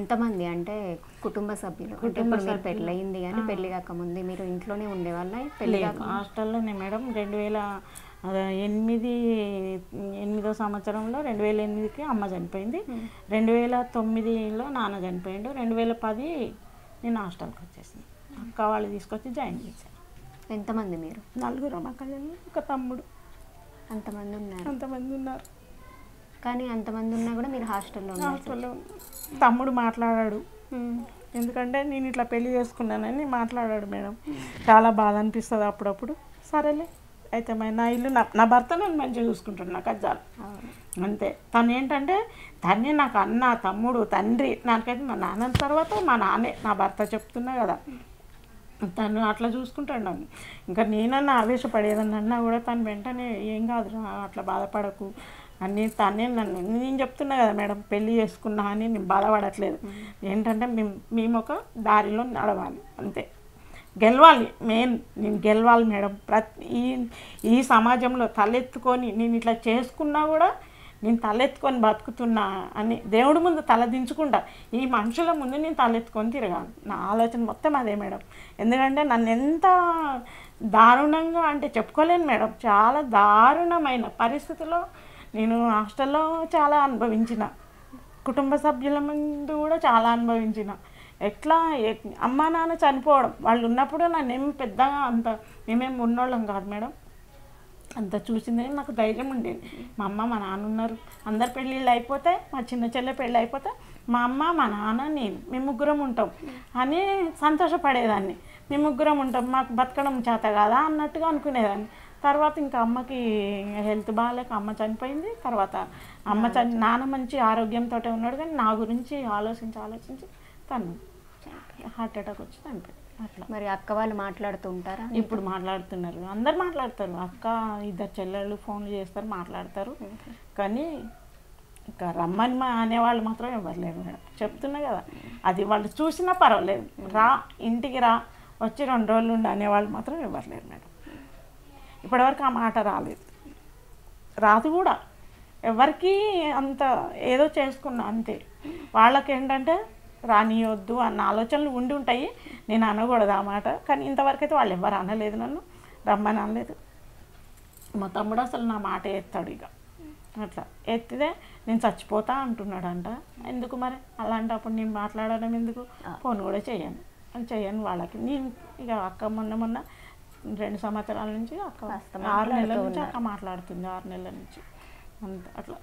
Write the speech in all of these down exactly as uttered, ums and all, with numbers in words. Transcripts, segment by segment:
ఎంతమంది అంటే కుటుంబ సభ్యులు? అంటే ఇప్పుడు మీరు పెళ్ళయింది కానీ పెళ్లి కాకముందు మీరు ఇంట్లోనే ఉండేవాళ్ళ? పెళ్లి కాక హాస్టల్లోనే మేడం. రెండు వేల ఎనిమిది ఎనిమిదో సంవత్సరంలో రెండు వేల ఎనిమిదికి అమ్మ చనిపోయింది. రెండు వేల తొమ్మిదిలో నాన్న చనిపోయిండు. రెండు వేల పది నేను హాస్టల్కి వచ్చేసాను. అక్క వాళ్ళు తీసుకొచ్చి జాయిన్ చేశాను. ఎంతమంది మీరు? నలుగురు అక్కలు, ఒక తమ్ముడు. అంతమంది ఉన్నారు? అంతమంది ఉన్నారు. కానీ అంతమంది ఉన్నా కూడా మీరు హాస్టల్లో హాస్టల్లో తమ్ముడు మాట్లాడాడు. ఎందుకంటే నేను ఇట్లా పెళ్లి చేసుకున్నానని మాట్లాడాడు మేడం. చాలా బాధ అనిపిస్తుంది అప్పుడప్పుడు. సరేలే అయితే మరి నా ఇల్లు నా నా భర్త నన్ను మంచిగా చూసుకుంటాడు, నాకు అది చాలు అంతే. తను ఏంటంటే తనే నాకు అన్న, తమ్ముడు, తండ్రి. నాకైతే మా నాన్న తర్వాత మా నాన్నే నా భర్త, చెప్తున్నా కదా. తను అట్లా చూసుకుంటాడు నన్ను. ఇంకా నేనన్నా ఆవేశపడేదని అన్నా కూడా తను వెంటనే ఏం కాదు అట్లా బాధపడకు అని తనే నన్ను, నేను చెప్తున్నా కదా మేడం, పెళ్ళి చేసుకున్నా అని నేను బాధపడట్లేదు. ఏంటంటే మేము మేము ఒక దారిలో నడవాలి అంతే. గెలవాలి, మెయిన్ నేను గెలవాలి మేడం. ప్రతి ఈ ఈ సమాజంలో తలెత్తుకొని నేను ఇట్లా చేసుకున్నా కూడా నేను తలెత్తుకొని బతుకుతున్నా అని దేవుడి ముందు తలదించుకుంటా. ఈ మనుషుల ముందు నేను తలెత్తుకొని తిరగాను. నా ఆలోచన మొత్తం అదే మేడం. ఎందుకంటే నన్ను ఎంత దారుణంగా అంటే చెప్పుకోలేను మేడం. చాలా దారుణమైన పరిస్థితిలో నేను హాస్టల్లో చాలా అనుభవించిన, కుటుంబ సభ్యుల ముందు కూడా చాలా అనుభవించిన. ఎట్లా అమ్మా నాన్న చనిపోవడం, వాళ్ళు ఉన్నప్పుడు నన్నేం పెద్దగా అంత మేమేం ఉన్నోళ్ళం కాదు మేడం. అంత చూసిందే నాకు ధైర్యం ఉండేది. మా అమ్మ మా నాన్న ఉన్నారు, అందరు పెళ్ళిళ్ళు అయిపోతే, మా చిన్న చెల్లె పెళ్ళి అయిపోతే మా అమ్మ మా నాన్న నేను మేము ముగ్గురం ఉంటాం అని సంతోషపడేదాన్ని. మేము ముగ్గురం ఉంటాం, మాకు బతకడం చేత కదా అన్నట్టుగా అనుకునేదాన్ని. తర్వాత ఇంకా అమ్మకి హెల్త్ బాగాలేక అమ్మ చనిపోయింది. తర్వాత అమ్మ చని నాన్న మంచి ఆరోగ్యంతో ఉన్నాడు, కానీ నా గురించి ఆలోచించి ఆలోచించి తను హార్ట్ అటాక్ వచ్చి చనిపోయింది. అట్లా. మరి అక్క వాళ్ళు మాట్లాడుతూ ఉంటారా? ఇప్పుడు మాట్లాడుతున్నారు, అందరు మాట్లాడతారు. అక్క ఇద్దరు చెల్లెళ్ళు ఫోన్లు చేస్తారు, మాట్లాడతారు. కానీ ఇంకా రమ్మని మా అనేవాళ్ళు మాత్రం ఎవరు లేరు మేడం. చెప్తున్నా కదా, అది వాళ్ళు చూసినా పర్వాలేదు, రా ఇంటికి రా వచ్చి రెండు రోజులు ఉండి అనేవాళ్ళు మాత్రం ఎవరు లేరు మేడం. ఇప్పటివరకు ఆ మాట రాలేదు, రాదు కూడా. ఎవరికి అంత ఏదో చేసుకున్నా అంతే. వాళ్ళకి ఏంటంటే రానియొద్దు అన్న ఆలోచనలు ఉండి ఉంటాయి. నేను అనకూడదు ఆ మాట, కానీ ఇంతవరకు అయితే వాళ్ళు ఎవరు అనలేదు, నన్ను రమ్మని అనలేదు. మా తమ్ముడు అసలు నా మాట ఎత్తాడు ఇక. అట్లా ఎత్తితే నేను చచ్చిపోతా అంటున్నాడంట. ఎందుకు మరి అలాంటప్పుడు నేను మాట్లాడడం ఎందుకు? ఫోన్ కూడా చేయను అని చేయను వాళ్ళకి. నేను ఇక అక్క మొన్న మొన్న రెండు సంవత్సరాల నుంచి అక్క ఆరు నెలల నుంచి అక్క మాట్లాడుతుంది, ఆరు నెలల నుంచి అంత అట్లా.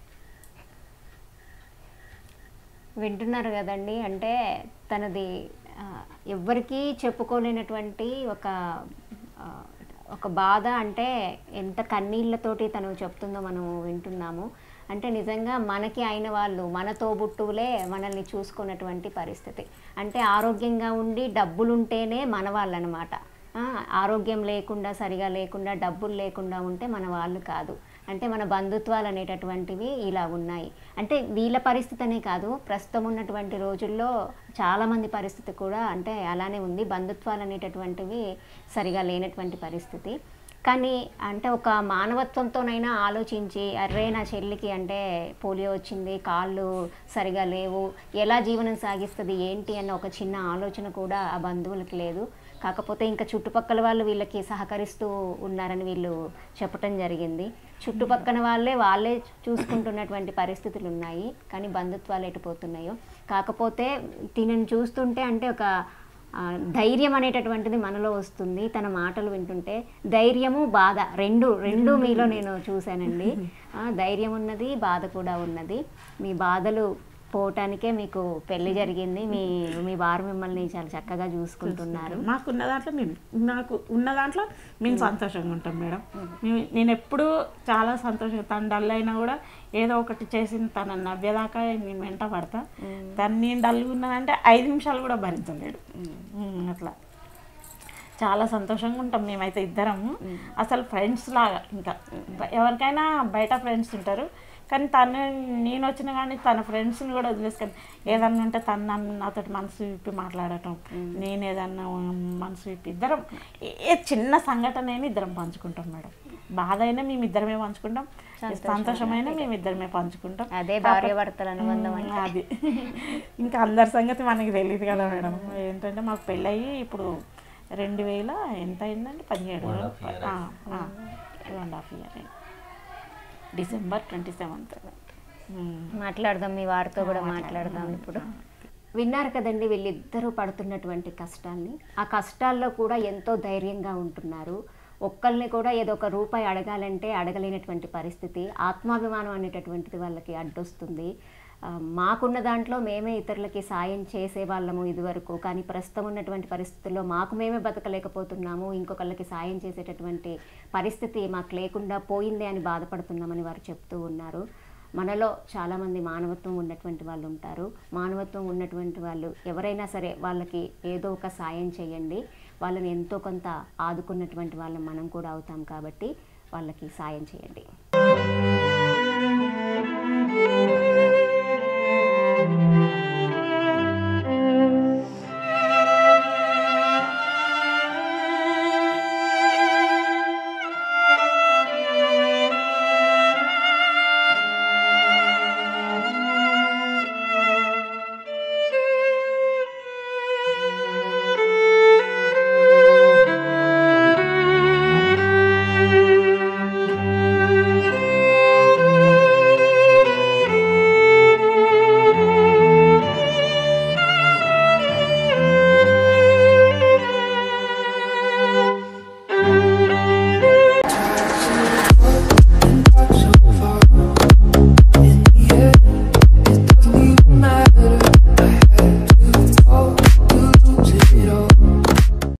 వింటున్నారు కదండి, అంటే తనది ఎవ్వరికీ చెప్పుకోలేనటువంటి ఒక ఒక బాధ, అంటే ఎంత కన్నీళ్ళతోటి తను చెప్తుందో మనం వింటున్నాము. అంటే నిజంగా మనకి అయిన వాళ్ళు, మన తోబుట్టువులే మనల్ని చూసుకున్నటువంటి పరిస్థితి. అంటే ఆరోగ్యంగా ఉండి డబ్బులుంటేనే మన వాళ్ళు అన్నమాట. ఆరోగ్యం లేకుండా, సరిగా లేకుండా, డబ్బులు లేకుండా ఉంటే మన వాళ్ళు కాదు. అంటే మన బంధుత్వాలు అనేటటువంటివి ఇలా ఉన్నాయి. అంటే వీళ్ళ పరిస్థితి అనే కాదు, ప్రస్తుతం ఉన్నటువంటి రోజుల్లో చాలామంది పరిస్థితి కూడా అంటే అలానే ఉంది. బంధుత్వాలు అనేటటువంటివి సరిగా లేనటువంటి పరిస్థితి. కానీ అంటే ఒక మానవత్వంతోనైనా ఆలోచించి, అర్రే నా చెల్లికి అంటే పోలియో వచ్చింది, కాళ్ళు సరిగా లేవు, ఎలా జీవనం సాగిస్తుంది ఏంటి అన్న ఒక చిన్న ఆలోచన కూడా ఆ బంధువులకి లేదు. కాకపోతే ఇంకా చుట్టుపక్కల వాళ్ళు వీళ్ళకి సహకరిస్తూ ఉన్నారని వీళ్ళు చెప్పటం జరిగింది. చుట్టుపక్కల వాళ్ళే వాళ్ళే చూసుకుంటున్నటువంటి పరిస్థితులు ఉన్నాయి, కానీ బంధుత్వాలు ఎటుపోతున్నాయో. కాకపోతే తినని చూస్తుంటే అంటే ఒక ధైర్యం అనేటటువంటిది మనలో వస్తుంది. తన మాటలు వింటుంటే ధైర్యము, బాధ రెండు రెండు మీలో నేను చూశానండి. ధైర్యం ఉన్నది, బాధ కూడా ఉన్నది. మీ బాధలు పోవటానికే మీకు పెళ్లి జరిగింది. మీ మీ వారు మిమ్మల్ని చాలా చక్కగా చూసుకుంటున్నారు. మాకు ఉన్న దాంట్లో మేము నాకు ఉన్న దాంట్లో మేము సంతోషంగా ఉంటాం మేడం. నేను ఎప్పుడూ చాలా సంతోషంగా, తను డల్ అయినా కూడా ఏదో ఒకటి చేసింది తన నవ్వేదాకా నేను వెంట పడతా. తను నేను డల్గా ఉన్నానంటే ఐదు నిమిషాలు కూడా భరించలేడు. అట్లా చాలా సంతోషంగా ఉంటాం మేమైతే ఇద్దరము. అసలు ఫ్రెండ్స్ లాగా. ఇంకా ఎవరికైనా బయట ఫ్రెండ్స్ ఉంటారు, కానీ తను నేను వచ్చిన కానీ తన ఫ్రెండ్స్ని కూడా వదిలేసుకొని ఏదన్నా ఉంటే తను నన్ను నాతో మనసు విప్పి మాట్లాడటం, నేను ఏదన్నా మనసు విప్పి ఇద్దరం ఏ చిన్న సంఘటన అయినా ఇద్దరం పంచుకుంటాం మేడం. బాధ అయినా మేము ఇద్దరమే పంచుకుంటాం, సంతోషమైనా మేము ఇద్దరమే పంచుకుంటాం. అదే భార్యాభర్తల అనుబంధం. అది ఇంకా అందరి సంగతి మనకి తెలియదు కదా మేడం. ఏంటంటే మాకు పెళ్ళయి ఇప్పుడు రెండు వేల ఎంత అయిందండి, పదిహేడు two and half year December twenty seventh. మాట్లాడదాం, మీ వారితో కూడా మాట్లాడదాం. ఇప్పుడు విన్నారు కదండి వీళ్ళిద్దరూ పడుతున్నటువంటి కష్టాన్ని. ఆ కష్టాల్లో కూడా ఎంతో ధైర్యంగా ఉంటున్నారు. ఒక్కరిని కూడా ఏదో ఒక రూపాయి అడగాలంటే అడగలేనటువంటి పరిస్థితి. ఆత్మాభిమానం అనేటటువంటిది వాళ్ళకి అడ్డొస్తుంది. మాకున్న దాంట్లో మేమే ఇతరులకి సాయం చేసే వాళ్ళము ఇదివరకు, కానీ ప్రస్తుతం ఉన్నటువంటి పరిస్థితుల్లో మాకు మేమే బతకలేకపోతున్నాము, ఇంకొకళ్ళకి సాయం చేసేటటువంటి పరిస్థితి మాకు లేకుండా పోయింది అని బాధపడుతున్నామని వారు చెప్తూ ఉన్నారు. మనలో చాలామంది మానవత్వం ఉన్నటువంటి వాళ్ళు ఉంటారు. మానవత్వం ఉన్నటువంటి వాళ్ళు ఎవరైనా సరే వాళ్ళకి ఏదో ఒక సాయం చేయండి. వాళ్ళని ఎంతో కొంత ఆదుకున్నటువంటి వాళ్ళం మనం కూడా అవుతాం కాబట్టి వాళ్ళకి సాయం చేయండి.